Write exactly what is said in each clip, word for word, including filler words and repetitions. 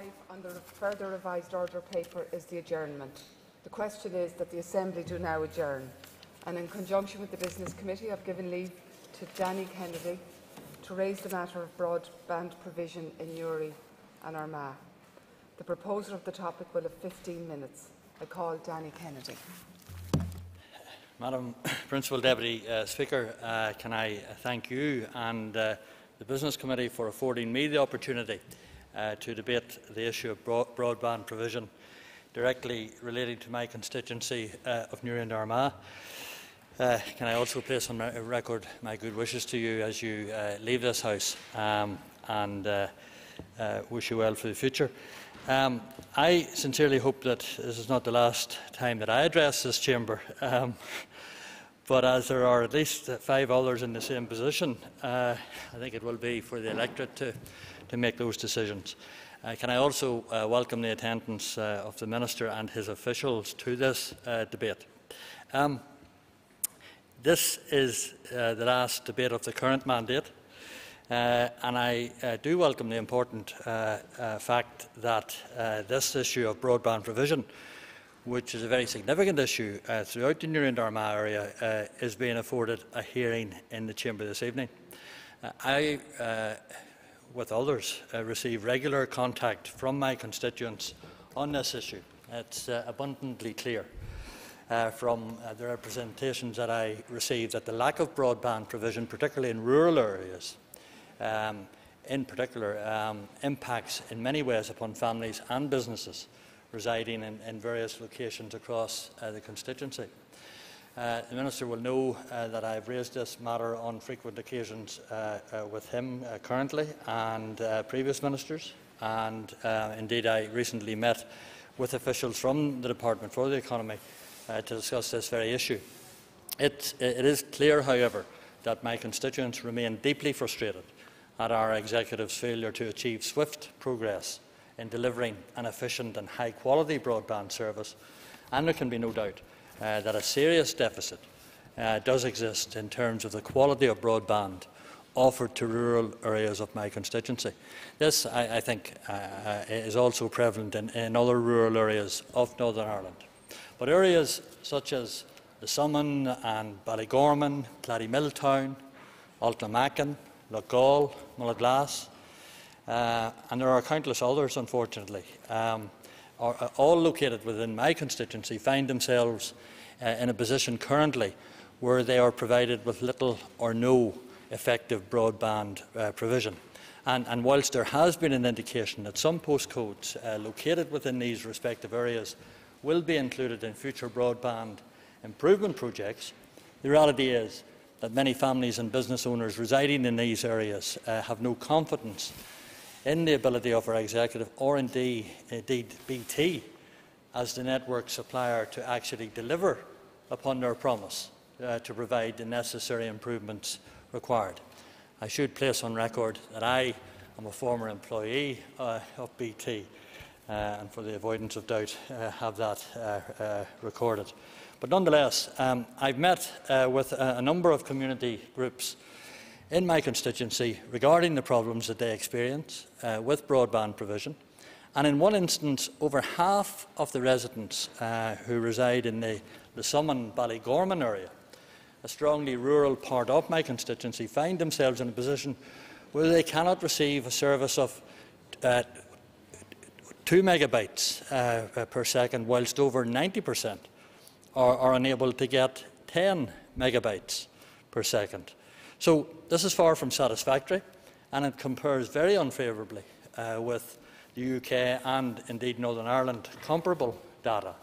five on the further revised order paper is the adjournment. The question is that the Assembly do now adjourn. And in conjunction with the Business Committee, I have given leave to Danny Kennedy to raise the matter of broadband provision in Newry and Armagh. The proposer of the topic will have fifteen minutes. I call Danny Kennedy. Madam Principal Deputy uh, Speaker, uh, can I thank you and uh, the Business Committee for affording me the opportunity uh, to debate the issue of broad broadband provision directly relating to my constituency uh, of Newry and Armagh. Uh, can I also place on record my good wishes to you as you uh, leave this House um, and uh, uh, wish you well for the future. Um, I sincerely hope that this is not the last time that I address this chamber, um, but as there are at least five others in the same position, uh, I think it will be for the electorate to, to make those decisions. Uh, can I also uh, welcome the attendance uh, of the Minister and his officials to this uh, debate. Um, this is uh, the last debate of the current mandate. Uh, and I uh, do welcome the important uh, uh, fact that uh, this issue of broadband provision, which is a very significant issue uh, throughout the Newry and Armagh area, uh, is being afforded a hearing in the Chamber this evening. Uh, I, uh, with others, uh, receive regular contact from my constituents on this issue. It's uh, abundantly clear uh, from uh, the representations that I receive that the lack of broadband provision, particularly in rural areas, Um, in particular, um, impacts in many ways upon families and businesses residing in, in various locations across uh, the constituency. Uh, the Minister will know uh, that I have raised this matter on frequent occasions uh, uh, with him uh, currently and uh, previous ministers, and uh, indeed I recently met with officials from the Department for the Economy uh, to discuss this very issue. It, it is clear, however, that my constituents remain deeply frustrated at our Executive's failure to achieve swift progress in delivering an efficient and high-quality broadband service, and there can be no doubt uh, that a serious deficit uh, does exist in terms of the quality of broadband offered to rural areas of my constituency. This, I, I think, uh, is also prevalent in, in other rural areas of Northern Ireland. But areas such as the Summon and Ballygorman, Claddymiltown, Altnamachan, Loughgall, Mullaglass, uh, and there are countless others, unfortunately, um, are, are all located within my constituency, find themselves uh, in a position currently where they are provided with little or no effective broadband uh, provision. And, and whilst there has been an indication that some postcodes uh, located within these respective areas will be included in future broadband improvement projects, the reality is that many families and business owners residing in these areas uh, have no confidence in the ability of our Executive, or indeed, indeed B T, as the network supplier, to actually deliver upon their promise uh, to provide the necessary improvements required. I should place on record that I am a former employee uh, of B T, uh, and for the avoidance of doubt, uh, have that uh, uh, recorded. But nonetheless, um, I've met uh, with a, a number of community groups in my constituency regarding the problems that they experience uh, with broadband provision. And in one instance, over half of the residents uh, who reside in the, the Summon Ballygorman area, a strongly rural part of my constituency, find themselves in a position where they cannot receive a service of uh, two megabytes uh, per second, whilst over ninety percent Are, are unable to get ten megabytes per second. So this is far from satisfactory, and it compares very unfavourably uh, with the U K and indeed Northern Ireland comparable data.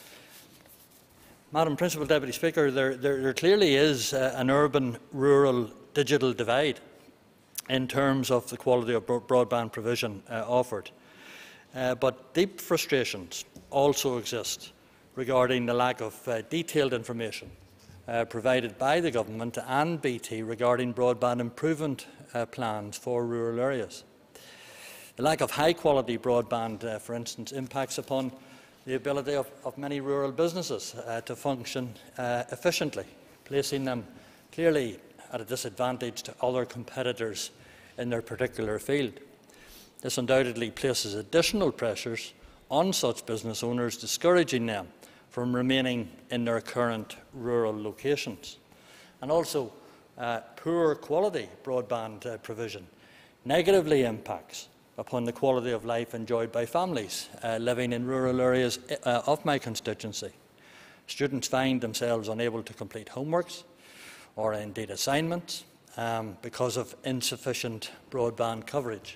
Madam Principal Deputy Speaker, there, there, there clearly is uh, an urban-rural digital divide in terms of the quality of broadband provision uh, offered. Uh, but deep frustrations also exist regarding the lack of uh, detailed information uh, provided by the Government and B T regarding broadband improvement uh, plans for rural areas. The lack of high-quality broadband, uh, for instance, impacts upon the ability of, of many rural businesses uh, to function uh, efficiently, placing them clearly at a disadvantage to other competitors in their particular field. This undoubtedly places additional pressures on such business owners, discouraging them from remaining in their current rural locations. And also, uh, poor quality broadband uh, provision negatively impacts upon the quality of life enjoyed by families uh, living in rural areas uh, of my constituency. Students find themselves unable to complete homeworks or indeed assignments um, because of insufficient broadband coverage.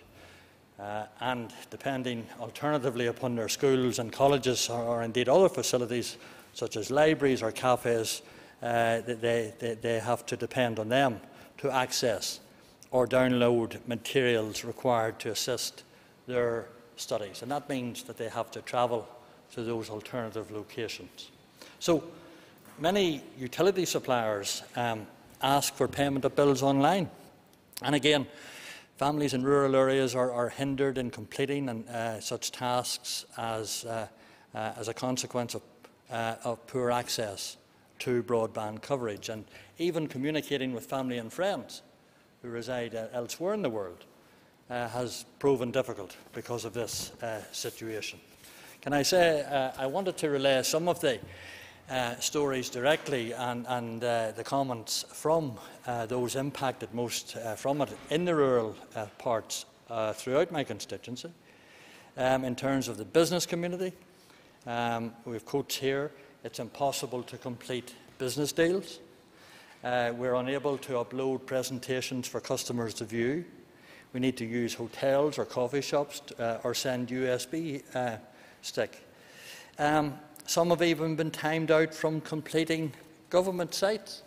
Uh, and depending alternatively upon their schools and colleges or, or indeed other facilities such as libraries or cafes, uh, they, they, they have to depend on them to access or download materials required to assist their studies. And that means that they have to travel to those alternative locations. So many utility suppliers um, ask for payment of bills online. And again, families in rural areas are, are hindered in completing and, uh, such tasks as, uh, uh, as a consequence of, uh, of poor access to broadband coverage, and even communicating with family and friends who reside uh, elsewhere in the world uh, has proven difficult because of this uh, situation. Can I say uh, I wanted to relay some of the uh, stories directly and, and uh, the comments from uh, those impacted most uh, from it in the rural uh, parts uh, throughout my constituency. Um, in terms of the business community, um, we have quotes here: it's impossible to complete business deals. Uh, we're unable to upload presentations for customers to view. We need to use hotels or coffee shops to, uh, or send U S B uh, stick. Um, some have even been timed out from completing government sites,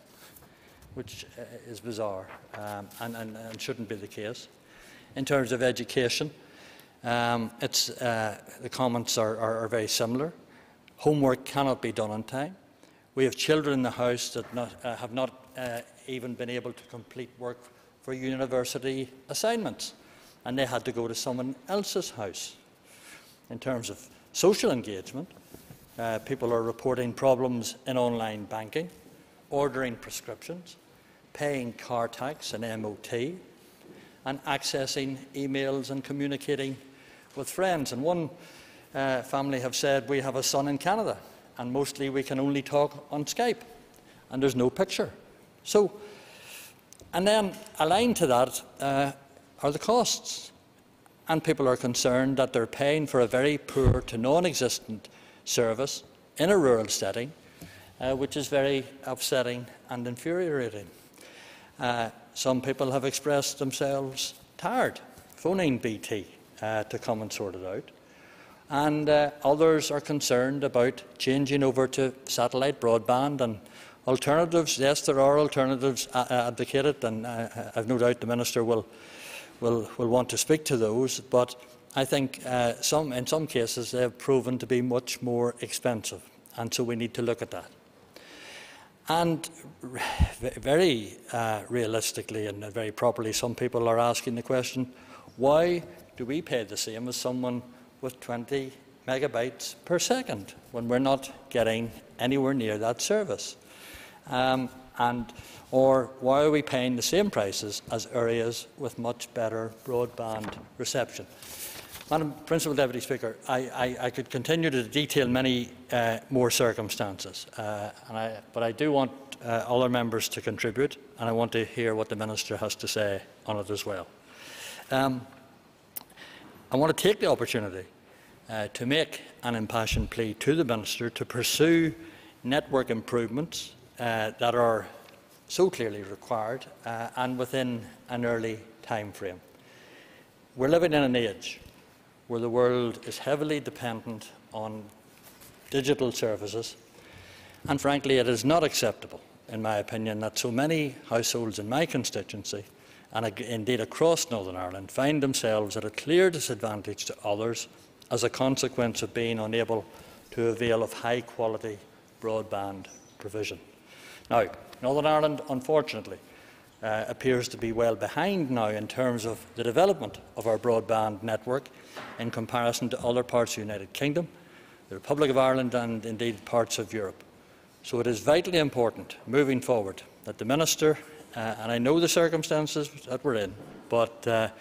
which uh, is bizarre um, and, and, and shouldn't be the case. In terms of education, um, it's, uh, the comments are, are, are very similar. Homework cannot be done on time. We have children in the house that not, uh, have not uh, even been able to complete work for university assignments, and they had to go to someone else's house. In terms of social engagement, uh, people are reporting problems in online banking, ordering prescriptions, paying car tax and M O T, and accessing emails and communicating with friends. And one uh, family have said, we have a son in Canada, and mostly we can only talk on Skype, and there's no picture. So, and then aligned to that uh, are the costs. And people are concerned that they're paying for a very poor to non-existent service in a rural setting, uh, which is very upsetting and infuriating. Uh, some people have expressed themselves tired, phoning B T uh, to come and sort it out. And uh, others are concerned about changing over to satellite broadband and alternatives. Yes, there are alternatives uh, advocated, and uh, I've no doubt the Minister will, will, will want to speak to those, but I think uh, some, in some cases they have proven to be much more expensive, and so we need to look at that. And very uh, realistically and very properly, some people are asking the question, why do we pay the same as someone with twenty megabytes per second when we're not getting anywhere near that service? Um, and, or why are we paying the same prices as areas with much better broadband reception? Madam Principal Deputy Speaker, I, I, I could continue to detail many uh, more circumstances, uh, and I, but I do want uh, other members to contribute, and I want to hear what the Minister has to say on it as well. Um, I want to take the opportunity uh, to make an impassioned plea to the Minister to pursue network improvements uh, that are so clearly required uh, and within an early time frame. We're living in an age where the world is heavily dependent on digital services, and frankly it is not acceptable, in my opinion, that so many households in my constituency and indeed across Northern Ireland find themselves at a clear disadvantage to others as a consequence of being unable to avail of high quality broadband provision. Now, Northern Ireland, unfortunately, uh, appears to be well behind now in terms of the development of our broadband network in comparison to other parts of the United Kingdom, the Republic of Ireland and indeed parts of Europe. So it is vitally important, moving forward, that the Minister, uh, and I know the circumstances that we're in, but uh,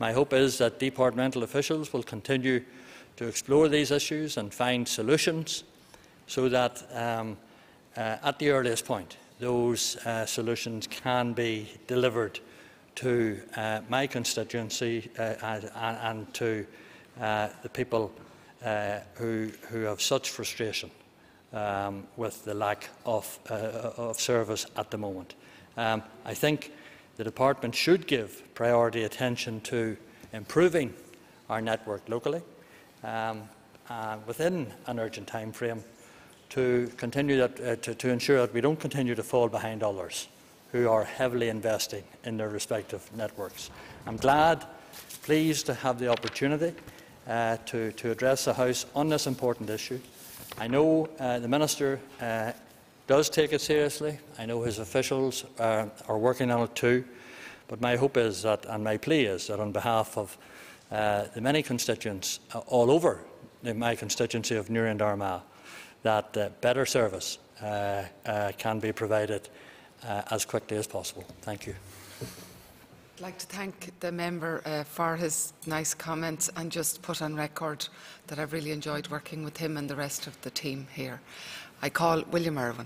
My hope is that departmental officials will continue to explore these issues and find solutions so that um, uh, at the earliest point those uh, solutions can be delivered to uh, my constituency uh, and, and to uh, the people uh, who, who have such frustration um, with the lack of, uh, of service at the moment. Um, I think the Department should give priority attention to improving our network locally um, uh, within an urgent time frame to, continue that, uh, to, to ensure that we don't continue to fall behind others who are heavily investing in their respective networks. I'm glad, pleased to have the opportunity uh, to, to address the House on this important issue. I know uh, the Minister uh, does take it seriously. I know his officials uh, are working on it too. But my hope is that, and my plea is that on behalf of uh, the many constituents uh, all over my constituency of Newry and Armagh, that uh, better service uh, uh, can be provided uh, as quickly as possible. Thank you. I'd like to thank the member uh, for his nice comments and just put on record that I've really enjoyed working with him and the rest of the team here. I call William Irwin.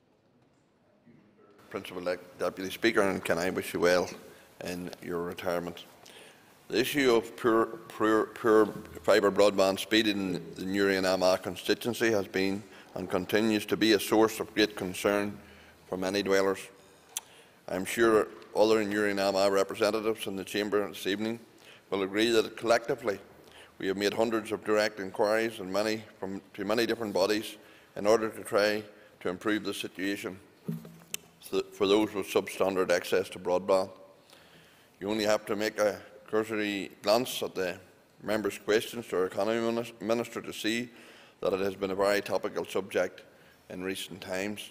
Principal Deputy Speaker, and can I wish you well in your retirement. The issue of poor, poor, poor fibre broadband speed in the Newry and Armagh constituency has been and continues to be a source of great concern for many dwellers. I am sure other Newry and Armagh representatives in the Chamber this evening will agree that collectively we have made hundreds of direct inquiries and many from, to many different bodies in order to try to improve the situation for those with substandard access to broadband. You only have to make a cursory glance at the members' questions to our Economy Minister to see that it has been a very topical subject in recent times.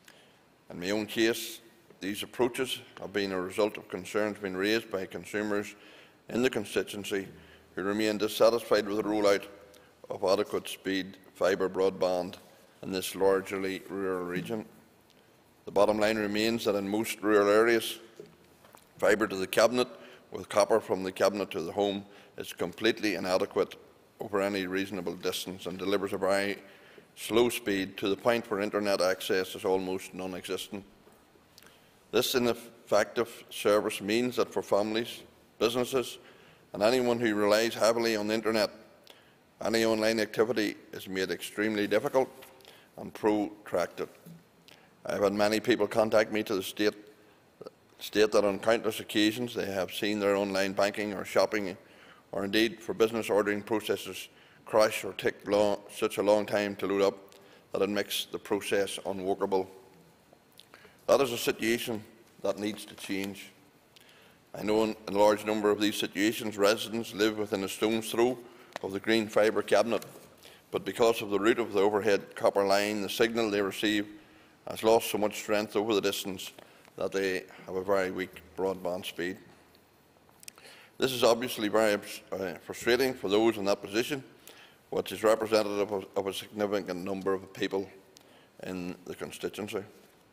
In my own case, these approaches have been a result of concerns being raised by consumers in the constituency who remain dissatisfied with the rollout of adequate speed fibre broadband in this largely rural region. The bottom line remains that in most rural areas, fibre to the cabinet with copper from the cabinet to the home is completely inadequate over any reasonable distance and delivers a very slow speed to the point where internet access is almost non-existent. This ineffective service means that for families, businesses and anyone who relies heavily on the internet, any online activity is made extremely difficult and protracted. I have had many people contact me to the state, state that on countless occasions they have seen their online banking or shopping or indeed for business ordering processes crash or take long, such a long time to load up that it makes the process unworkable. That is a situation that needs to change. I know in a large number of these situations residents live within a stone's throw of the green fibre cabinet, but because of the route of the overhead copper line, the signal they receive has lost so much strength over the distance that they have a very weak broadband speed. This is obviously very uh, frustrating for those in that position, which is representative of, of a significant number of people in the constituency.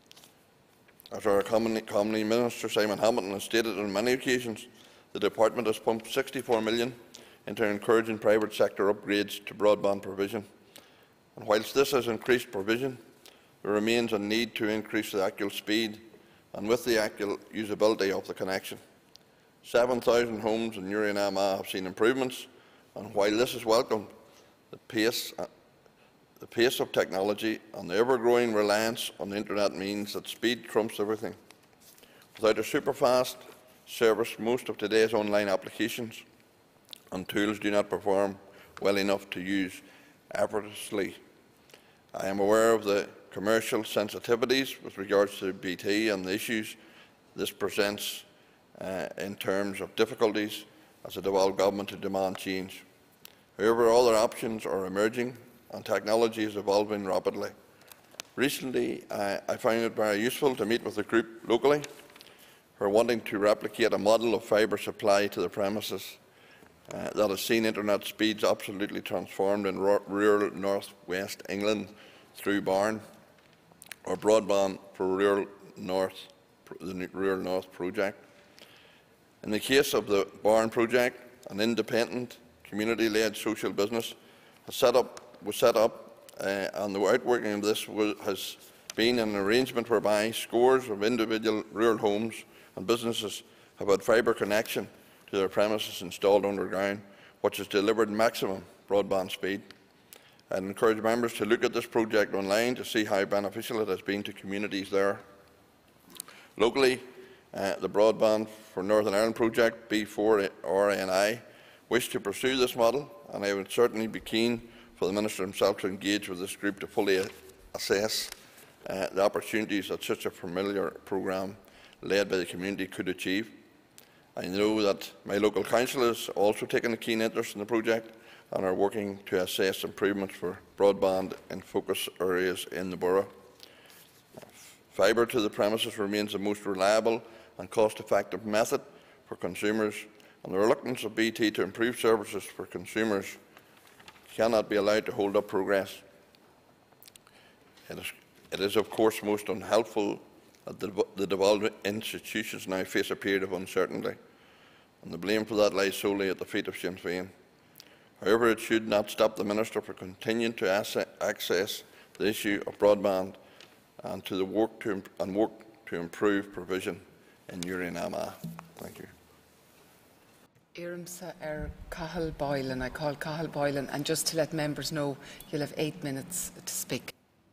As our Economy Minister Simon Hamilton has stated on many occasions, the Department has pumped sixty-four million pounds into encouraging private sector upgrades to broadband provision. And whilst this has increased provision, there remains a need to increase the actual speed and with the actual usability of the connection. seven thousand homes in Newry and Armagh have seen improvements, and while this is welcome, the pace, uh, the pace of technology and the ever-growing reliance on the internet means that speed trumps everything. Without a super-fast service, most of today's online applications and tools do not perform well enough to use effortlessly. I am aware of the commercial sensitivities with regards to B T and the issues this presents uh, in terms of difficulties as a devolved government to demand change. However, other options are emerging and technology is evolving rapidly. Recently, I, I found it very useful to meet with a group locally who are wanting to replicate a model of fibre supply to the premises uh, that has seen internet speeds absolutely transformed in rural North West England through Barn, or broadband for rural North, the Rural North project. In the case of the Barn project, an independent, community-led social business has set up, was set up, uh, and the outworking of this was, has been an arrangement whereby scores of individual rural homes and businesses have had fibre connection to their premises installed underground, which has delivered maximum broadband speed. I encourage members to look at this project online to see how beneficial it has been to communities there. Locally, uh, the Broadband for Northern Ireland project, B four R N I, wish to pursue this model, and I would certainly be keen for the Minister himself to engage with this group to fully assess uh, the opportunities that such a familiar programme led by the community could achieve. I know that my local council has also taken a keen interest in the project and are working to assess improvements for broadband in focus areas in the borough. Fibre to the premises remains the most reliable and cost-effective method for consumers, and the reluctance of B T to improve services for consumers cannot be allowed to hold up progress. It is, it is of course most unhelpful that the, the devolved institutions now face a period of uncertainty, and the blame for that lies solely at the feet of Sinn Féin. However, it should not stop the Minister from continuing to access the issue of broadband and to the work to, and work to improve provision in Newry and Armagh. Thank you. Irimsa er Cathal Boylan. I call Cathal Boylan, and just to let members know, you'll have eight minutes to speak.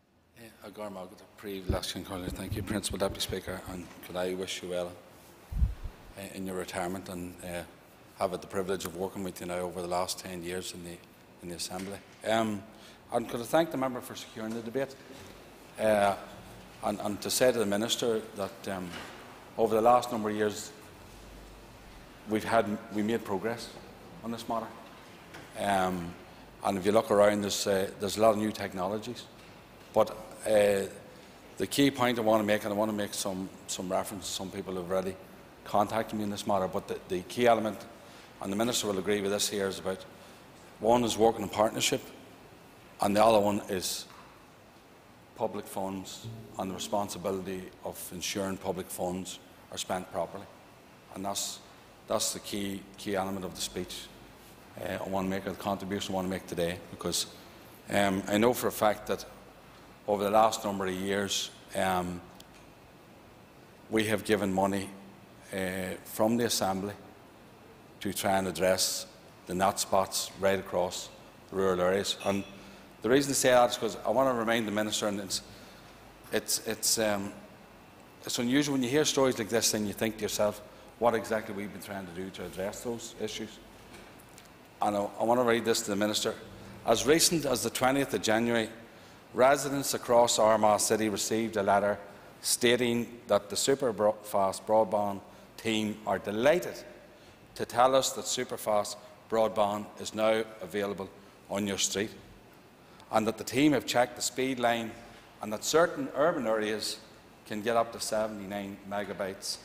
Thank you, Principal Deputy Speaker, and could I wish you well in your retirement, and uh, have had the privilege of working with you now over the last ten years in the in the Assembly. Um, and could I thank the member for securing the debate, uh, and, and to say to the Minister that um, over the last number of years we've had we made progress on this matter. Um, and if you look around, there's uh, there's a lot of new technologies, but uh, the key point I want to make, and I want to make some some reference, some people have already contacted me in this matter, but the, the key element, and the Minister will agree with this here, is about one is working in partnership, and the other one is public funds and the responsibility of ensuring public funds are spent properly. And that's that's the key key element of the speech uh, I want to make, the contribution I want to make today, because um, I know for a fact that over the last number of years um, we have given money uh, from the Assembly to try and address the knot spots right across rural areas. And the reason I say that is because I want to remind the Minister, and it's it's it's um, it's unusual when you hear stories like this, and you think to yourself, what exactly we've been trying to do to address those issues. And I, I want to read this to the Minister. As recent as the twentieth of January, residents across Armagh City received a letter stating that the Superfast Broadband team are delighted to tell us that Superfast Broadband is now available on your street, and that the team have checked the speed line, and that certain urban areas can get up to seventy-nine megabytes.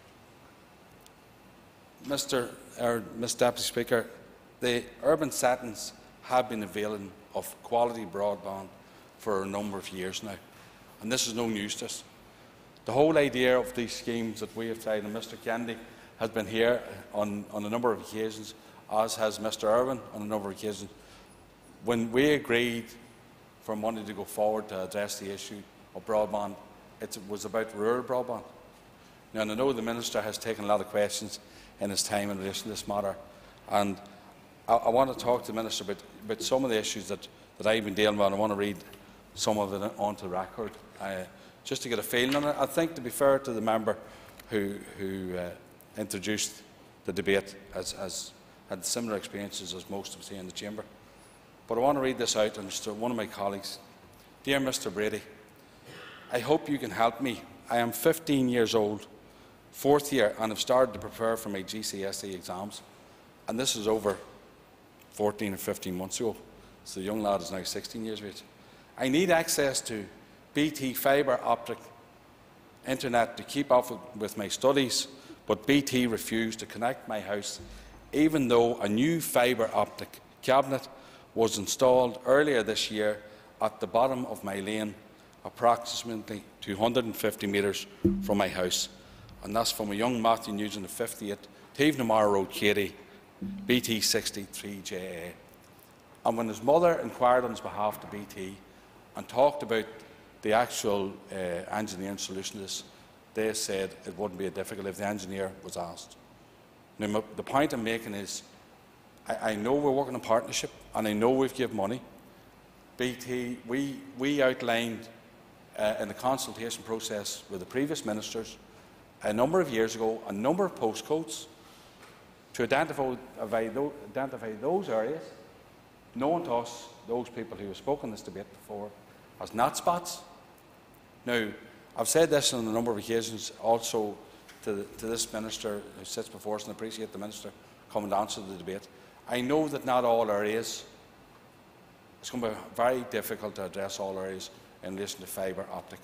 Mr or Miz Deputy Speaker, the urban settings have been availing of quality broadband for a number of years now, and this is no news to us. The whole idea of these schemes that we have tried, and Mr Kennedy has been here on, on a number of occasions, as has Mr Irwin on a number of occasions, when we agreed for money to go forward to address the issue of broadband, it was about rural broadband. Now, and I know the Minister has taken a lot of questions in his time in relation to this matter, and I, I want to talk to the Minister about, about some of the issues that, that I've been dealing with, and I want to read some of it onto the record, uh, just to get a feeling on it. I think, to be fair to the member who, who uh, introduced the debate, has, has had similar experiences as most of us here in the chamber. But I want to read this out, and it's to one of my colleagues. Dear Mr Brady, I hope you can help me. I am fifteen years old, fourth year, and have started to prepare for my G C S E exams. And this is over fourteen or fifteen months ago. So the young lad is now sixteen years of age. I need access to B T fibre optic internet to keep up with my studies, but B T refused to connect my house, even though a new fibre optic cabinet was installed earlier this year at the bottom of my lane, approximately two hundred and fifty metres from my house. And that's from a young Matthew Nugent of fifty-eight Tevenamara Road, Katy, B T sixty-three J A. And when his mother inquired on his behalf to B T and talked about the actual uh, engineering solution to this, they said it wouldn't be difficult if the engineer was asked. Now, the point I'm making is, I, I know we're working in partnership, and I know we've given money. B T, we, we outlined uh, in the consultation process with the previous ministers a number of years ago a number of postcodes to identify, identify those areas, known to us, those people who have spoken this debate before, as not spots. Now, I've said this on a number of occasions also to, the, to this minister who sits before us, and I appreciate the minister coming to answer the debate. I know that not all areas, it's going to be very difficult to address all areas in relation to fibre optic.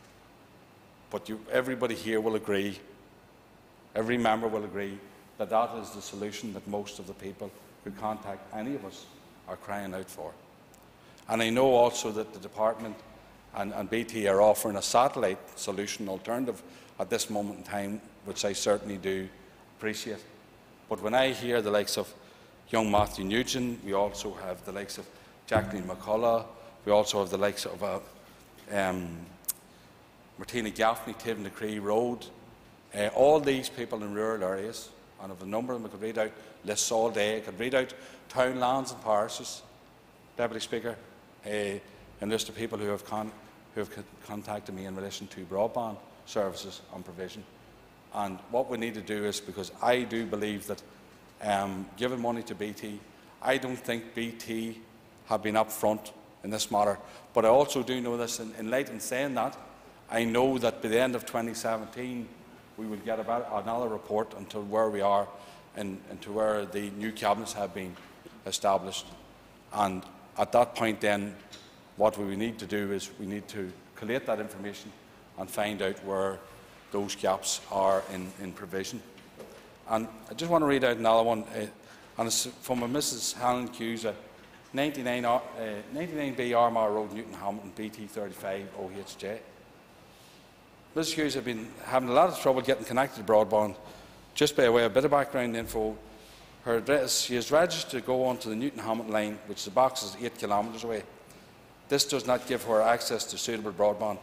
But you, everybody here will agree, every member will agree, that that is the solution that most of the people who contact any of us are crying out for. And I know also that the department and, and B T are offering a satellite solution alternative at this moment in time, which I certainly do appreciate. But when I hear the likes of young Matthew Nugent, we also have the likes of Jacqueline McCullough, we also have the likes of uh, um, Martina Gaffney, Tivenacree Road, uh, all these people in rural areas, and of a number of them I could read out lists all day, I could read out town lands and parishes, Deputy Speaker, uh, and list of people who have, con who have contacted me in relation to broadband services and provision. And what we need to do is, because I do believe that um, giving money to B T, I don't think B T have been up front in this matter, but I also do know this, in, in light in saying that, I know that by the end of twenty seventeen we will get about another report into where we are and into where the new cabinets have been established. And at that point then, what we need to do is we need to collate that information and find out where those gaps are in, in provision. And I just want to read out another one, uh, and it's from a Missus Helen Hughes, uh, ninety-nine B Armagh Road, Newton Hamilton, B T thirty-five O H J. Missus Hughes has been having a lot of trouble getting connected to broadband. Just by way of a bit of background info, her address, she is registered to go onto the Newton Hamilton line, which the box is eight kilometres away. This does not give her access to suitable broadband.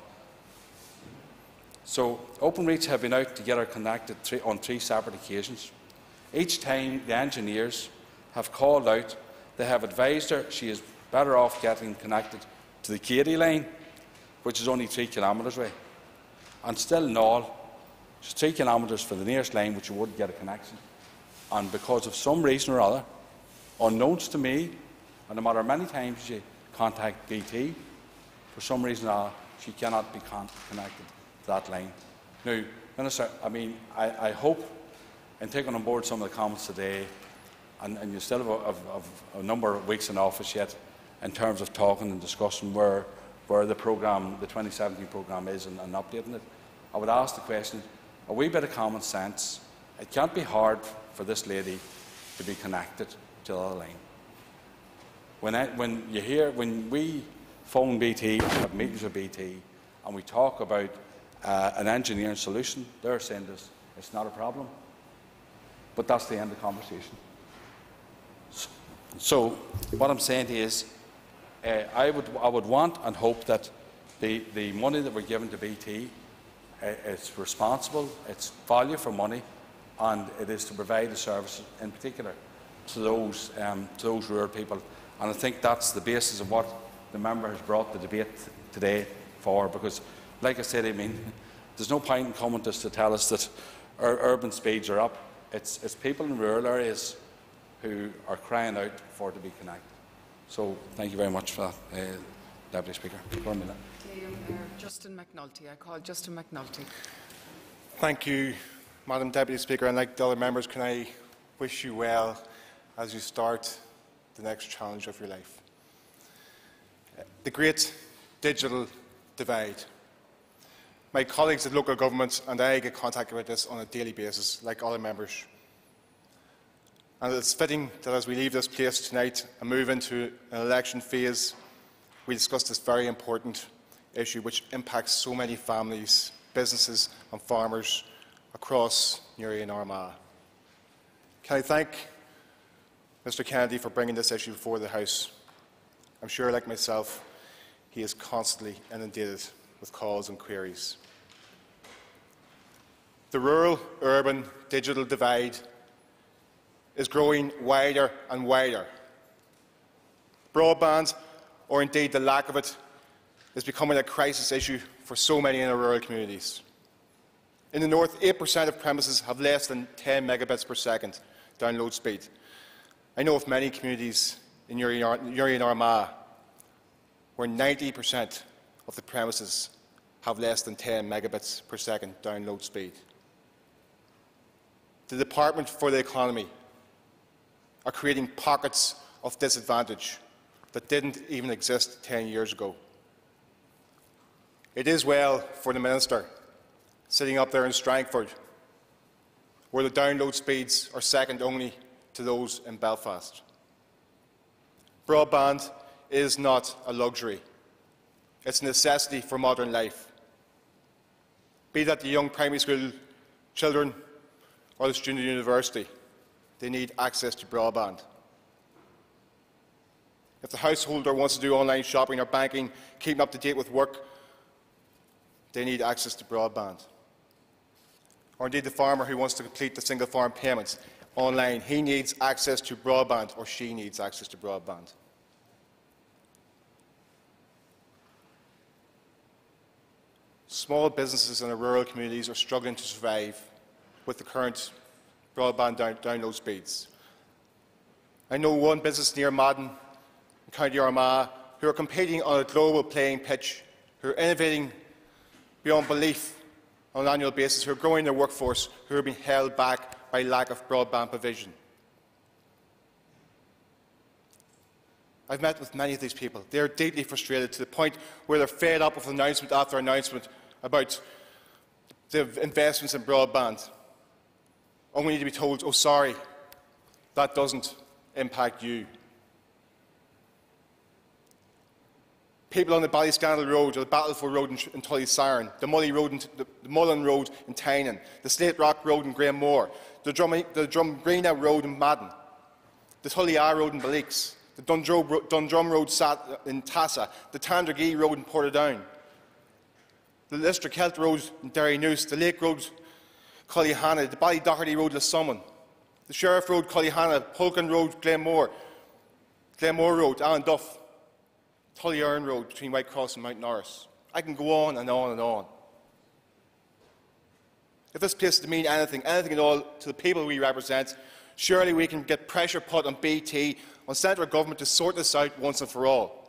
So Openreach have been out to get her connected three, on three separate occasions. Each time the engineers have called out, they have advised her she is better off getting connected to the Katy line, which is only three kilometres away. And still in all, it's three kilometres for the nearest line, which you wouldn't get a connection. And because of some reason or other, unknowns to me, and no matter how many times you contact B T, for some reason or other, she cannot be con connected to that line. Now, Minister, I mean, I, I hope, in taking on board some of the comments today, and, and you still have a, have, have a number of weeks in office yet, in terms of talking and discussing where, where the programme, the twenty seventeen programme is, and, and updating it, I would ask the question, a wee bit of common sense. It can't be hard for this lady to be connected to the other line. When, I, when you hear, when we phone B T and have meetings with B T, and we talk about uh, an engineering solution, they're saying this, it's not a problem. But that's the end of the conversation. So, so what I'm saying is, uh, I, would, I would want and hope that the, the money that we're giving to B T, uh, it's responsible, it's value for money, and it is to provide the services, in particular, to those, um, to those rural people. And I think that's the basis of what the member has brought the debate today for, because, like I said, I mean, there's no point in coming to us to tell us that our urban speeds are up. It's, it's people in rural areas who are crying out for it to be connected. So thank you very much for that, uh, Deputy Speaker. For a minute. Justin McNulty. I call Justin McNulty. Thank you, Madam Deputy Speaker, and like the other members, can I wish you well as you start the next challenge of your life. The great digital divide. My colleagues at local government and I get contacted about this on a daily basis, like other members. And it's fitting that as we leave this place tonight and move into an election phase, we discuss this very important issue which impacts so many families, businesses and farmers across Newry and Armagh. Can I thank Mr Kennedy for bringing this issue before the House? I'm sure, like myself, he is constantly inundated with calls and queries. The rural-urban digital divide is growing wider and wider. Broadband, or indeed the lack of it, is becoming a crisis issue for so many in our rural communities. In the north, eight percent of premises have less than ten megabits per second download speed. I know of many communities in Newry and Armagh where ninety percent of the premises have less than ten megabits per second download speed. The Department for the Economy are creating pockets of disadvantage that didn't even exist ten years ago. It is well for the Minister sitting up there in Strangford, where the download speeds are second only to those in Belfast. Broadband is not a luxury. It's a necessity for modern life. Be that the young primary school children or the student at university, they need access to broadband. If the householder wants to do online shopping or banking, keeping up to date with work, they need access to broadband. Or indeed the farmer who wants to complete the single farm payments online, he needs access to broadband, or she needs access to broadband. Small businesses in our rural communities are struggling to survive with the current broadband down download speeds. I know one business near Madden, in County Armagh, who are competing on a global playing pitch, who are innovating beyond belief on an annual basis, who are growing their workforce, who are being held back by lack of broadband provision. I've met with many of these people. They are deeply frustrated to the point where they're fed up with announcement after announcement about the investments in broadband, only to be told, oh sorry, that doesn't impact you. People on the Ballyscannel Road, or the Battlefield Road in, in Tullysiren, the Mully Road in, the, the Mullen Road in Tynan, the Slate Rock Road in Grahamore, the, Drum, the Drumgreenna Road in Madden, the Tullyar Road in Balleaks, the Dundrum, Dundrum Road in Tassa, the Tandragee Road in Portadown, the Lister-Kelt Road in Derrynoose, the Lake Road, Cullyhanna, the Ballydoherty Road, Lissummon, the Sheriff Road, Cullyhanna, Pulkin Road, Glenmore, Glenmore Road, Alan Duff, Tullyairn Road between Whitecross and Mount Norris. I can go on and on and on. If this place is to mean anything, anything at all to the people we represent, surely we can get pressure put on B T, on central government to sort this out once and for all.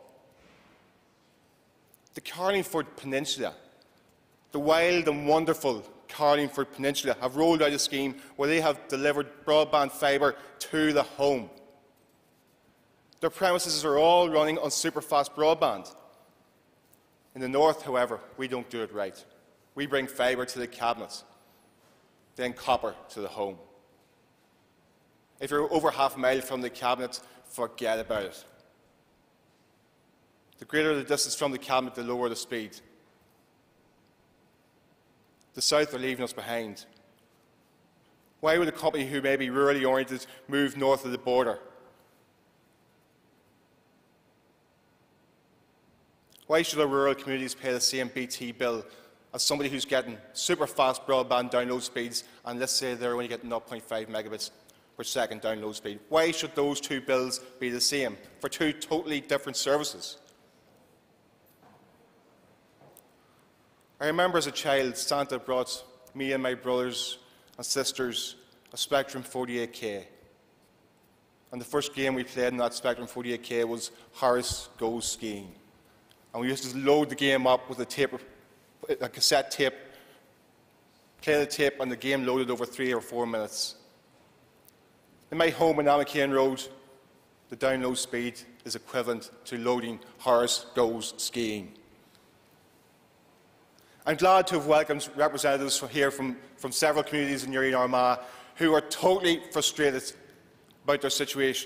The Carlingford Peninsula, the wild and wonderful Carlingford Peninsula, have rolled out a scheme where they have delivered broadband fibre to the home. Their premises are all running on superfast broadband. In the north, however, we don't do it right. We bring fibre to the cabinet, then copper to the home. If you're over half a mile from the cabinet, forget about it. The greater the distance from the cabinet, the lower the speed. The south are leaving us behind. Why would a company who may be rurally oriented move north of the border? Why should our rural communities pay the same B T bill as somebody who's getting super fast broadband download speeds, and let's say they're only getting zero point five megabits per second download speed? Why should those two bills be the same for two totally different services? I remember as a child, Santa brought me and my brothers and sisters a Spectrum forty-eight K. And the first game we played in that Spectrum forty-eight K was Horace Goes Skiing. And we used to load the game up with a, tape, a cassette tape, play the tape, and the game loaded over three or four minutes. In my home in Amacane Road, the download speed is equivalent to loading Horace Goes Skiing. I'm glad to have welcomed representatives from here from, from several communities in Newry and Armagh who are totally frustrated about their situation.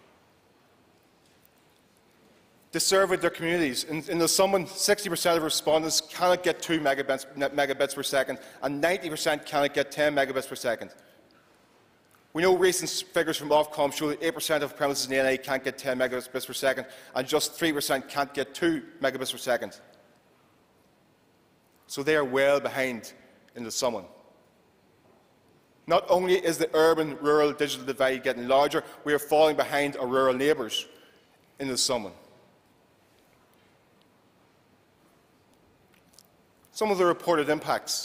They surveyed their communities. In, in the Lissummon, sixty percent of respondents cannot get two megabits, megabits per second, and ninety percent cannot get ten megabits per second. We know recent figures from Ofcom show that eight percent of premises in A and A can't get ten megabits per second and just three percent can't get two megabits per second. So they are well behind in the Summon. Not only is the urban-rural digital divide getting larger, we are falling behind our rural neighbours in the Summon. Some of the reported impacts.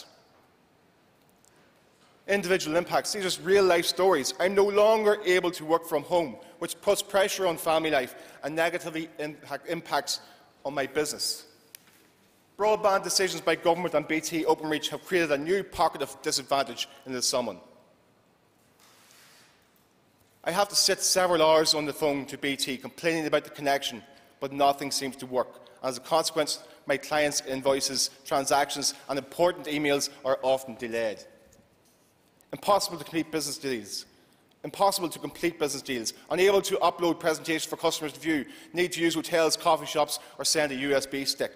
Individual impacts. These are real-life stories. I'm no longer able to work from home, which puts pressure on family life and negatively impact, impacts on my business. Broadband decisions by government and B T Openreach have created a new pocket of disadvantage in the Summon. I have to sit several hours on the phone to B T complaining about the connection, but nothing seems to work. As a consequence, my clients' invoices, transactions and important emails are often delayed. Impossible to complete business deals. Impossible to complete business deals. Unable to upload presentations for customers to view. Need to use hotels, coffee shops or send a U S B stick.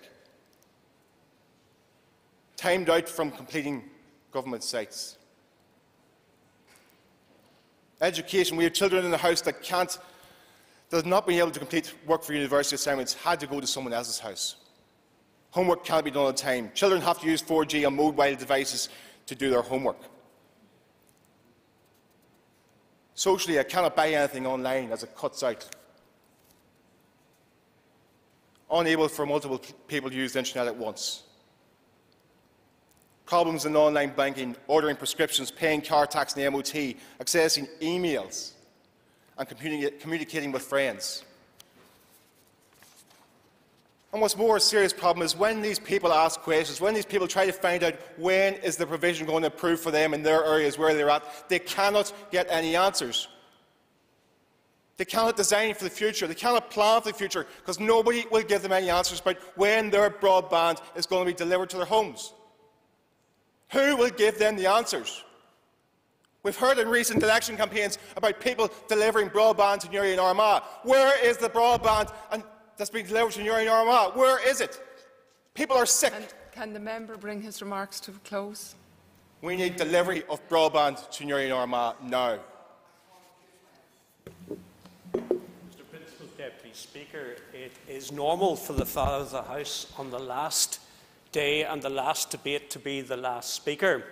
Timed out from completing government sites. Education. We have children in the house that can't, that have not been able to complete work for university assignments, had to go to someone else's house. Homework can't be done on time. Children have to use four G and mobile devices to do their homework. Socially, I cannot buy anything online as it cuts out. Unable for multiple people to use the internet at once. Problems in online banking, ordering prescriptions, paying car tax and the M O T, accessing emails and communi communicating with friends. And what's more a serious problem is when these people ask questions, when these people try to find out when is the provision going to improve for them in their areas where they're at, they cannot get any answers. They cannot design for the future, they cannot plan for the future, because nobody will give them any answers about when their broadband is going to be delivered to their homes. Who will give them the answers? We've heard in recent election campaigns about people delivering broadband to Newry and Armagh. Where is the broadband and that's being delivered to Newry and Armagh? Where is it? People are sick. And can the member bring his remarks to a close? We need delivery of broadband to Newry and Armagh now. Mister Principal Deputy Speaker, it is normal for the Father of the House on the last day and the last debate to be the last speaker.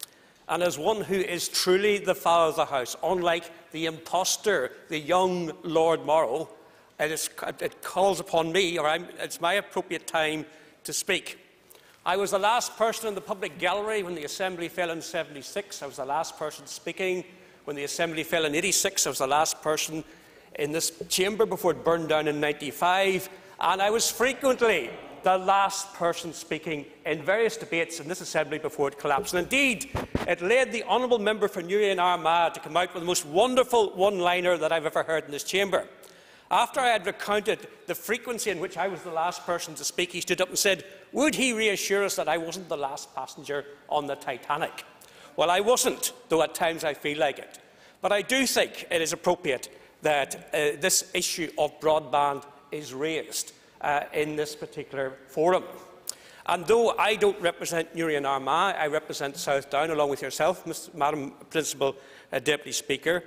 And as one who is truly the Father of the House, unlike the impostor, the young Lord Morrow, it, is, it calls upon me, or I'm, it's my appropriate time to speak. I was the last person in the public gallery when the Assembly fell in seventy-six. I was the last person speaking when the Assembly fell in eighty-six. I was the last person in this chamber before it burned down in ninety-five. And I was frequently the last person speaking in various debates in this Assembly before it collapsed. And indeed, it led the honourable member for Newry and Armagh to come out with the most wonderful one-liner that I've ever heard in this chamber. After I had recounted the frequency in which I was the last person to speak, he stood up and said, would he reassure us that I wasn't the last passenger on the Titanic? Well, I wasn't, though at times I feel like it. But I do think it is appropriate that uh, this issue of broadband is raised Uh, in this particular forum. And though I don't represent Newry and Armagh, I represent South Down along with yourself, Madam Principal uh, Deputy Speaker.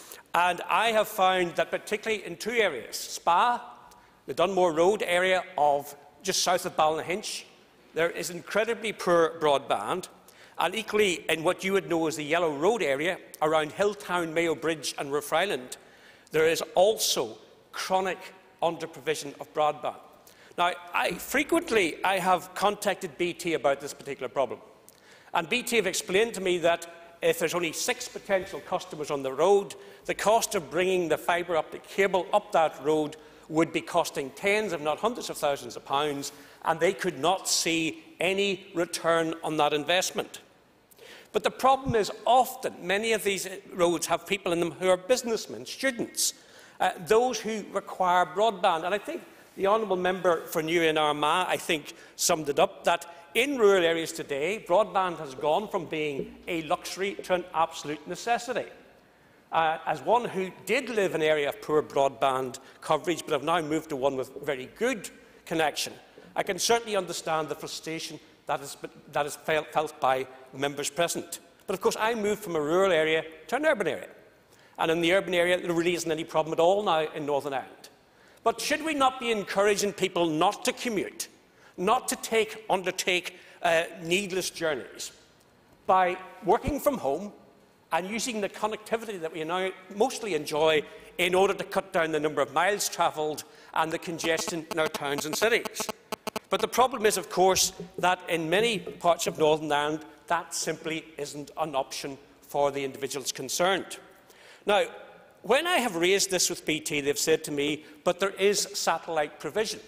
And I have found that particularly in two areas, Spa, the Dunmore Road area of just south of Ballynahinch, there is incredibly poor broadband. And equally in what you would know as the Yellow Road area around Hilltown, Mayo Bridge and Rough Island, there is also chronic under provision of broadband. Now, I, frequently I have contacted B T about this particular problem, and B T have explained to me that if there's only six potential customers on the road, the cost of bringing the fibre optic cable up that road would be costing tens, if not hundreds of thousands of pounds, and they could not see any return on that investment. But the problem is often many of these roads have people in them who are businessmen, students, Uh, those who require broadband. And I think the honourable member for Newry and Armagh, I think, summed it up, that in rural areas today, broadband has gone from being a luxury to an absolute necessity. Uh, as one who did live in an area of poor broadband coverage, but have now moved to one with very good connection, I can certainly understand the frustration that is, that is felt, felt by members present. But of course, I moved from a rural area to an urban area. and in the urban area there really isn't any problem at all now in Northern Ireland. But should we not be encouraging people not to commute, not to take, undertake uh, needless journeys, by working from home and using the connectivity that we now mostly enjoy in order to cut down the number of miles travelled and the congestion in our towns and cities? But the problem is, of course, that in many parts of Northern Ireland that simply isn't an option for the individuals concerned. Now, when I have raised this with B T, they've said to me, but there is satellite provision.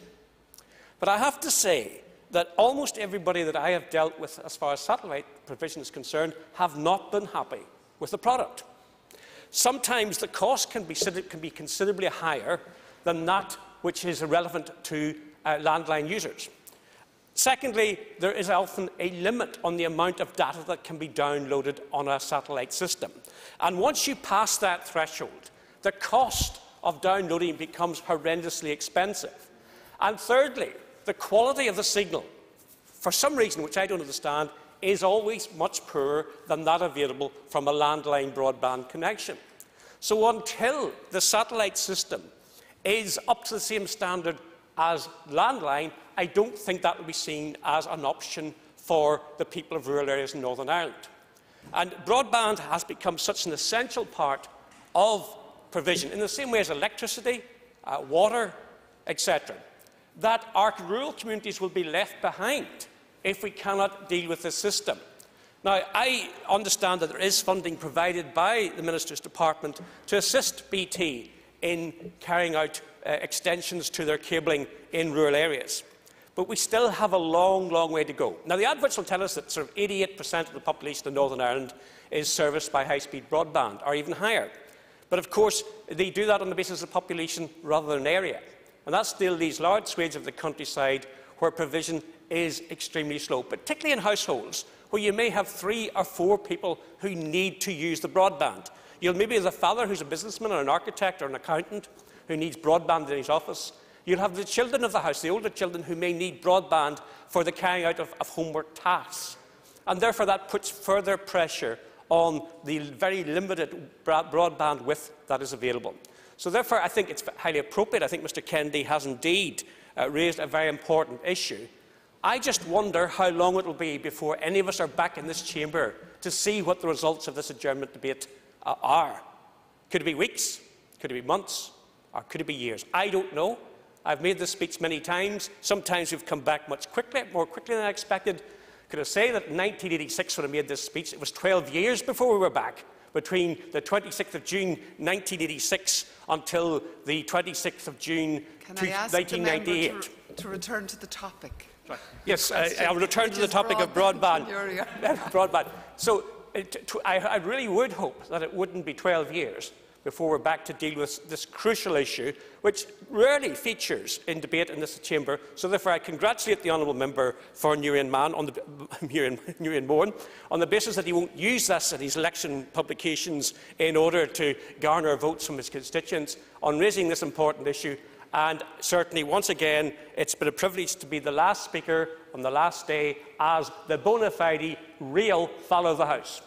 But I have to say that almost everybody that I have dealt with as far as satellite provision is concerned have not been happy with the product. Sometimes the cost can be, can be considerably higher than that which is relevant to uh, landline users. Secondly, there is often a limit on the amount of data that can be downloaded on a satellite system. And once you pass that threshold, the cost of downloading becomes horrendously expensive. And thirdly, the quality of the signal, for some reason which I don't understand, is always much poorer than that available from a landline broadband connection. So until the satellite system is up to the same standard as landline, I don't think that will be seen as an option for the people of rural areas in Northern Ireland. And broadband has become such an essential part of provision, in the same way as electricity, uh, water, et cetera, that our rural communities will be left behind if we cannot deal with this system. Now, I understand that there is funding provided by the Minister's Department to assist B T in carrying out uh, extensions to their cabling in rural areas. But we still have a long, long way to go. Now, the adverts will tell us that sort of eighty-eight percent of the population of Northern Ireland is serviced by high-speed broadband, or even higher. But of course, they do that on the basis of population rather than area. And that still leaves large swathes of the countryside where provision is extremely slow, particularly in households where you may have three or four people who need to use the broadband. You'll maybe have the father who's a businessman or an architect or an accountant who needs broadband in his office. You'll have the children of the house, the older children, who may need broadband for the carrying out of, of homework tasks. And therefore that puts further pressure on the very limited broadband width that is available. So therefore I think it's highly appropriate. I think Mr Kennedy has indeed uh, raised a very important issue. I just wonder how long it will be before any of us are back in this chamber to see what the results of this adjournment debate uh, are. Could it be weeks? Could it be months? Or could it be years? I don't know. I've made this speech many times. Sometimes we've come back much quickly, more quickly than I expected. Could I say that in nineteen eighty-six, when I made this speech, it was twelve years before we were back, between the twenty-sixth of June nineteen eighty-six until the twenty-sixth of June nineteen ninety-eight. Can I ask the member to, to return to the topic? Yes, I, I will return to the topic broadband. of broadband. broadband. So it, to, I, I really would hope that it wouldn't be twelve years before we're back to deal with this crucial issue, which rarely features in debate in this chamber. So therefore I congratulate the honourable member for Newry and Armagh on the Newry and Armagh on the basis that he won't use this in his election publications in order to garner votes from his constituents on raising this important issue. And certainly, once again, it's been a privilege to be the last speaker on the last day as the bona fide real fellow of the House.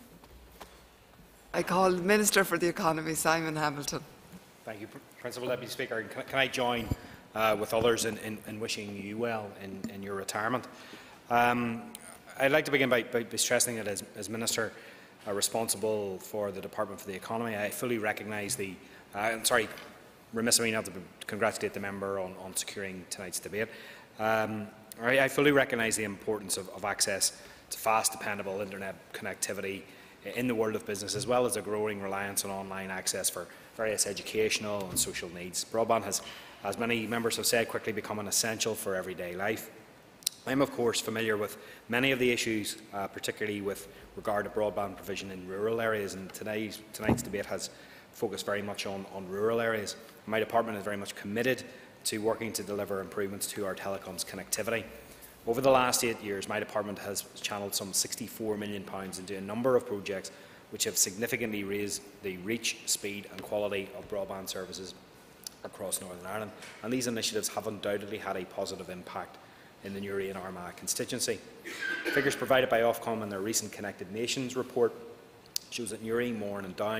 I call the Minister for the Economy, Simon Hamilton. Thank you, Principal Deputy Speaker. Can, can I join uh, with others in, in, in wishing you well in, in your retirement? Um, I'd like to begin by, by stressing that as, as Minister uh, responsible for the Department for the Economy, I fully recognise the uh, I'm sorry, remiss of me not to congratulate the member on, on securing tonight's debate. Um, I, I fully recognise the importance of, of access to fast, dependable internet connectivity in the world of business, as well as a growing reliance on online access for various educational and social needs. Broadband has, as many members have said, quickly become an essential for everyday life. I am, of course, familiar with many of the issues, uh, particularly with regard to broadband provision in rural areas, and today's, tonight's debate has focused very much on, on rural areas. My department is very much committed to working to deliver improvements to our telecoms connectivity. Over the last eight years, my department has channelled some sixty-four million pounds into a number of projects which have significantly raised the reach, speed and quality of broadband services across Northern Ireland, and these initiatives have undoubtedly had a positive impact in the Newry and Armagh constituency. Figures provided by Ofcom in their recent Connected Nations report shows that Newry, Mourne and Down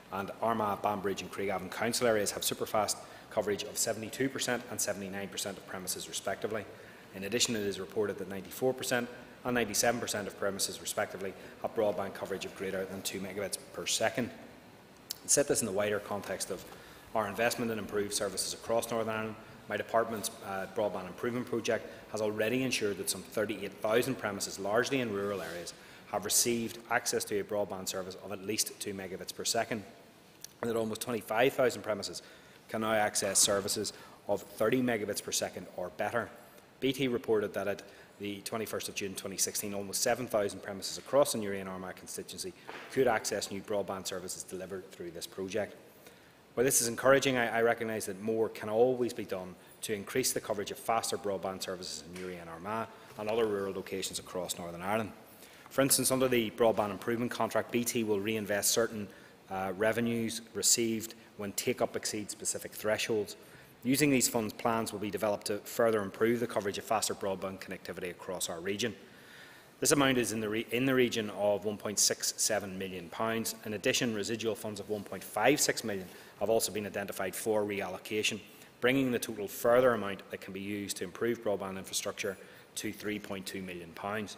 and Armagh, Banbridge and Craigavon council areas have superfast coverage of seventy-two percent and seventy-nine percent of premises respectively. In addition, it is reported that ninety-four percent and ninety-seven percent of premises respectively have broadband coverage of greater than two megabits per second. To set this in the wider context of our investment in improved services across Northern Ireland, my department's uh, broadband improvement project has already ensured that some thirty-eight thousand premises, largely in rural areas, have received access to a broadband service of at least two megabits per second, and that almost twenty-five thousand premises can now access services of thirty megabits per second or better. B T reported that at the twenty-first of June twenty sixteen, almost seven thousand premises across the Newry and Armagh constituency could access new broadband services delivered through this project. While this is encouraging, I, I recognise that more can always be done to increase the coverage of faster broadband services in Newry and Armagh and other rural locations across Northern Ireland. For instance, under the broadband improvement contract, B T will reinvest certain uh, revenues received when take-up exceeds specific thresholds. Using these funds, plans will be developed to further improve the coverage of faster broadband connectivity across our region. This amount is in the, re in the region of one point six seven million pounds. In addition, residual funds of one point five six million pounds have also been identified for reallocation, bringing the total further amount that can be used to improve broadband infrastructure to three point two million pounds.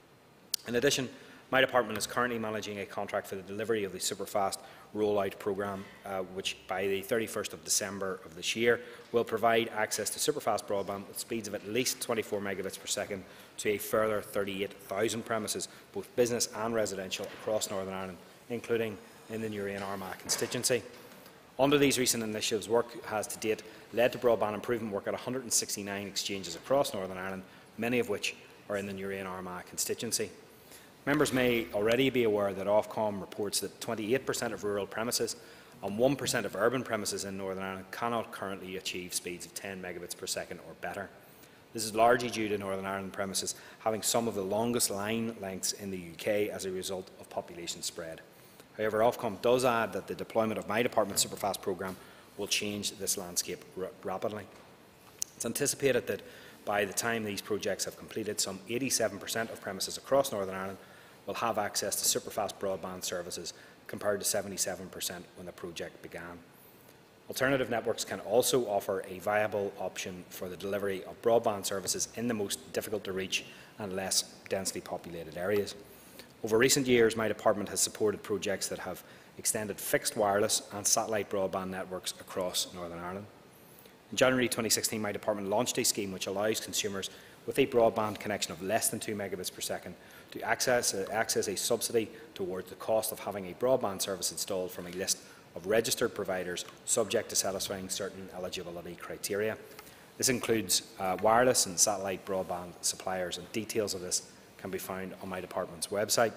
In addition, my department is currently managing a contract for the delivery of the Superfast rollout programme, uh, which by the thirty-first of December of this year will provide access to superfast broadband with speeds of at least twenty-four megabits per second to a further thirty-eight thousand premises, both business and residential, across Northern Ireland, including in the Newry and Armagh constituency. Under these recent initiatives, work has to date led to broadband improvement work at one hundred sixty-nine exchanges across Northern Ireland, many of which are in the Newry and Armagh constituency. Members may already be aware that Ofcom reports that twenty-eight percent of rural premises and one percent of urban premises in Northern Ireland cannot currently achieve speeds of ten megabits per second or better. This is largely due to Northern Ireland premises having some of the longest line lengths in the U K as a result of population spread. However, Ofcom does add that the deployment of my department's Superfast programme will change this landscape rapidly. It's anticipated that by the time these projects have completed, some eighty-seven percent of premises across Northern Ireland will have access to superfast broadband services, compared to seventy-seven percent when the project began. Alternative networks can also offer a viable option for the delivery of broadband services in the most difficult to reach and less densely populated areas. Over recent years, my department has supported projects that have extended fixed wireless and satellite broadband networks across Northern Ireland. In January twenty sixteen, my department launched a scheme which allows consumers with a broadband connection of less than two megabits per second to access a, access a subsidy towards the cost of having a broadband service installed from a list of registered providers subject to satisfying certain eligibility criteria. This includes uh, wireless and satellite broadband suppliers, and details of this can be found on my department's website.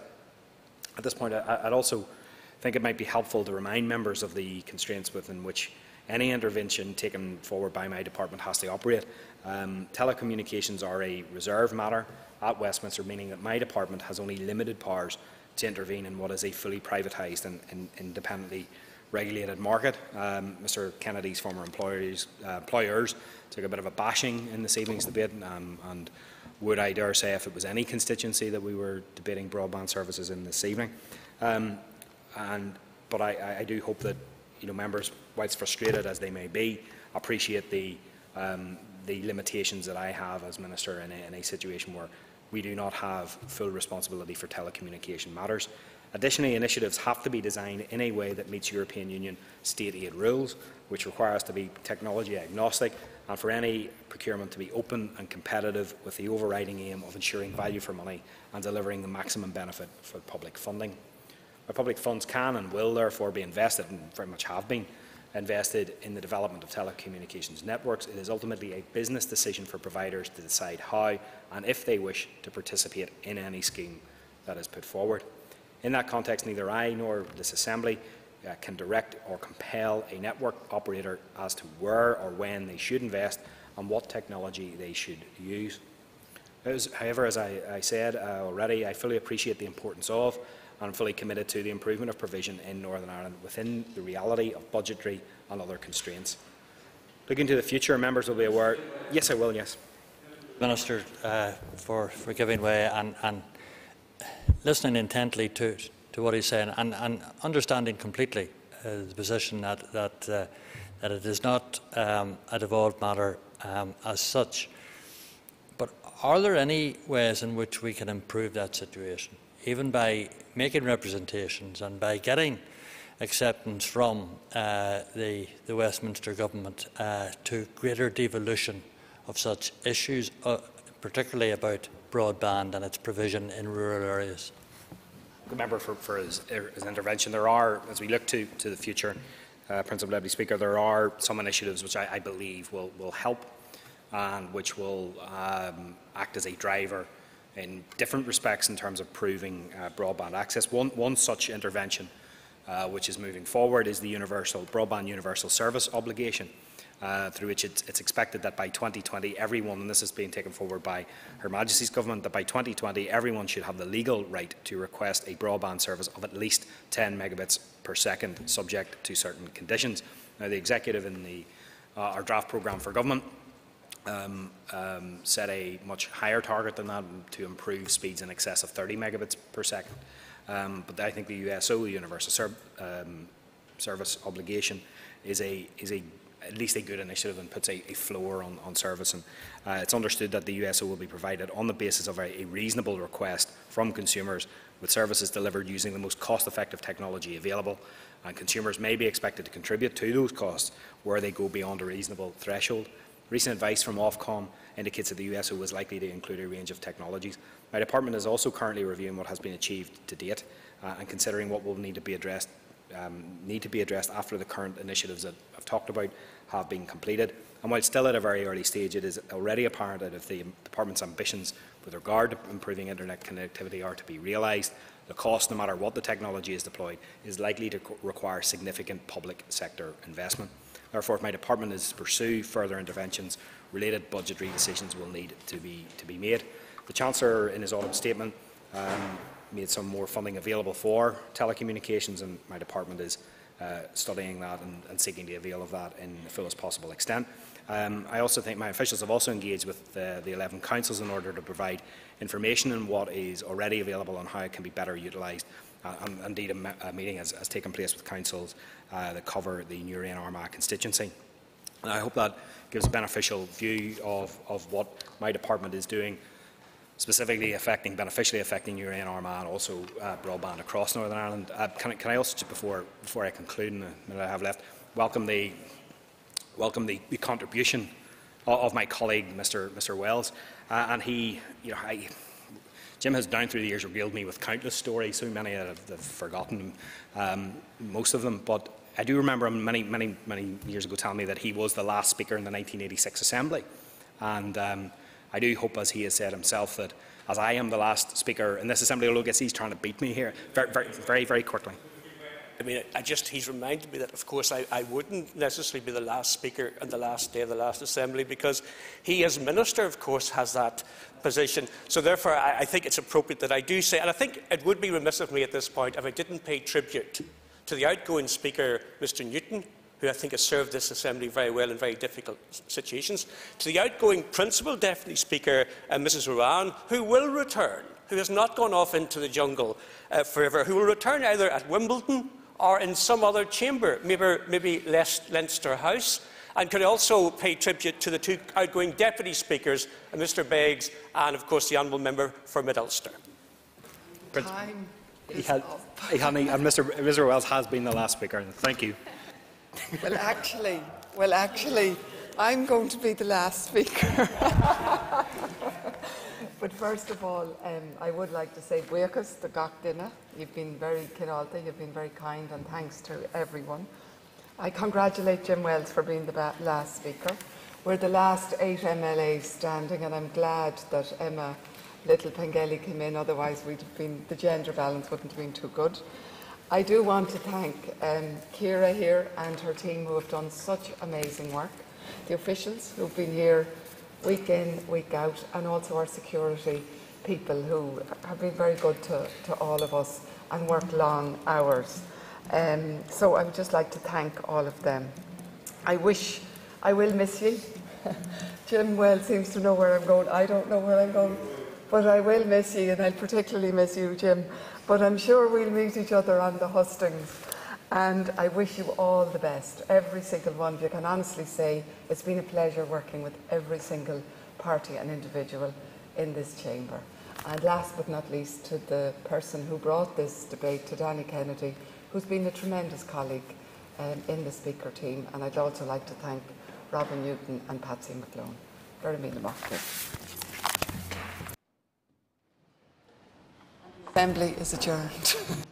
At this point, I, I'd also think it might be helpful to remind members of the constraints within which any intervention taken forward by my department has to operate. Um, telecommunications are a reserved matter at Westminster, meaning that my department has only limited powers to intervene in what is a fully privatised and, and independently regulated market. Um, Mr Kennedy's former employers, uh, employers took a bit of a bashing in this evening's debate, um, and would, I dare say, if it was any constituency that we were debating broadband services in this evening. Um, and, but I, I do hope that, you know, members, whilst frustrated as they may be, appreciate the, um, the limitations that I have as Minister in a, in a situation where we do not have full responsibility for telecommunication matters. Additionally, initiatives have to be designed in a way that meets European Union state aid rules, which require us to be technology agnostic, and for any procurement to be open and competitive, with the overriding aim of ensuring value for money and delivering the maximum benefit for public funding. Our public funds can and will therefore be invested, and very much have been invested, in the development of telecommunications networks. It is ultimately a business decision for providers to decide how and if they wish to participate in any scheme that is put forward. In that context, neither I nor this Assembly uh, can direct or compel a network operator as to where or when they should invest and what technology they should use. As, however, as I, I said uh, already, I fully appreciate the importance of and I'm fully committed to the improvement of provision in Northern Ireland within the reality of budgetary and other constraints. Looking to the future, members will be aware. Yes, I will. Yes, Minister, uh, for for giving way and, and listening intently to to what he's saying, and, and understanding completely the position that, that, uh, that it is not um, a devolved matter um, as such. But are there any ways in which we can improve that situation, even by making representations and by getting acceptance from uh, the, the Westminster Government uh, to greater devolution of such issues, uh, particularly about broadband and its provision in rural areas? The member for, for his, his intervention. There are, as we look to, to the future, uh, Principal Deputy Speaker, there are some initiatives which I, I believe will, will help and which will um, act as a driver in different respects in terms of proving uh, broadband access. One, one such intervention uh, which is moving forward is the universal broadband universal service obligation, uh, through which it's, it's expected that by twenty twenty everyone, and this is being taken forward by Her Majesty's Government, that by twenty twenty everyone should have the legal right to request a broadband service of at least ten megabits per second, subject to certain conditions. Now, the Executive in the, uh, our draft programme for government Um, um, set a much higher target than that to improve speeds in excess of thirty megabits per second. Um, but I think the U S O, the Universal Ser um, Service Obligation, is a is a at least a good initiative and puts a, a floor on, on service. And uh, it's understood that the U S O will be provided on the basis of a, a reasonable request from consumers, with services delivered using the most cost-effective technology available. And consumers may be expected to contribute to those costs where they go beyond a reasonable threshold. Recent advice from Ofcom indicates that the U S O is likely to include a range of technologies. My department is also currently reviewing what has been achieved to date uh, and considering what will need to be addressed um, need to be addressed after the current initiatives that I've talked about have been completed. And while still at a very early stage, it is already apparent that if the department's ambitions with regard to improving internet connectivity are to be realised, the cost, no matter what the technology is deployed, is likely to require significant public sector investment. Therefore, if my department is to pursue further interventions, related budgetary decisions will need to be, to be made. The Chancellor, in his autumn statement, um, made some more funding available for telecommunications, and my department is uh, studying that and, and seeking to avail of that in the fullest possible extent. Um, I also think my officials have also engaged with uh, the eleven councils in order to provide information on what is already available and how it can be better utilised. Uh, and indeed, a, me a meeting has, has taken place with councils uh, that cover the Newry and Armagh constituency. And I hope that gives a beneficial view of, of what my department is doing, specifically affecting, beneficially affecting Newry and Armagh, and also uh, broadband across Northern Ireland. Uh, can, I, can I also, just before, before I conclude in the minute I have left, welcome the, welcome the, the contribution of, of my colleague, Mr Mr Wells, uh, and he, you know, I, Jim has down through the years regaled me with countless stories, so many that I've, I've forgotten um, most of them, but I do remember him many, many, many years ago telling me that he was the last speaker in the nineteen eighty-six Assembly. And um, I do hope, as he has said himself, that as I am the last speaker in this Assembly, although I guess he's trying to beat me here, very, very, very, very quickly. I mean, I just, he's reminded me that, of course, I, I wouldn't necessarily be the last speaker on the last day of the last Assembly, because he, as Minister, of course, has that position. So therefore, I, I think it's appropriate that I do say, and I think it would be remiss of me at this point if I didn't pay tribute to the outgoing Speaker, Mr Newton, who I think has served this Assembly very well in very difficult situations, to the outgoing Principal Deputy Speaker, uh, Missus Rowan, who will return, who has not gone off into the jungle uh, forever, who will return either at Wimbledon or in some other chamber, maybe, maybe Leinster House. And could I also pay tribute to the two outgoing Deputy Speakers, uh, Mr Beggs and, of course, the Honourable Member for Mid-Ulster. Time He is had, up. he had, and Mr Mr Wells has been the last speaker. Thank you. Well, actually, well, actually, I'm going to be the last speaker. But first of all, um, I would like to say, Buíochas the gach duine. You've been very Kinalta, you've been very kind, and thanks to everyone. I congratulate Jim Wells for being the last speaker. We're the last eight M L As standing, and I'm glad that Emma Little Pengelly came in, otherwise we'd have been, the gender balance wouldn't have been too good. I do want to thank um, Ciara here and her team, who have done such amazing work, the officials who've been here week in, week out, and also our security people who have been very good to, to all of us and work long hours. Um, so I would just like to thank all of them. I wish, I will miss you. Jim Wells seems to know where I'm going. I don't know where I'm going. But I will miss you, and I'll particularly miss you, Jim. But I'm sure we'll meet each other on the hustings. And I wish you all the best, every single one of you. I can honestly say it's been a pleasure working with every single party and individual in this chamber. And last but not least, to the person who brought this debate, to Danny Kennedy, who's been a tremendous colleague um, in the Speaker team. And I'd also like to thank Robin Newton and Patsy McClone. Very mean The Assembly is adjourned.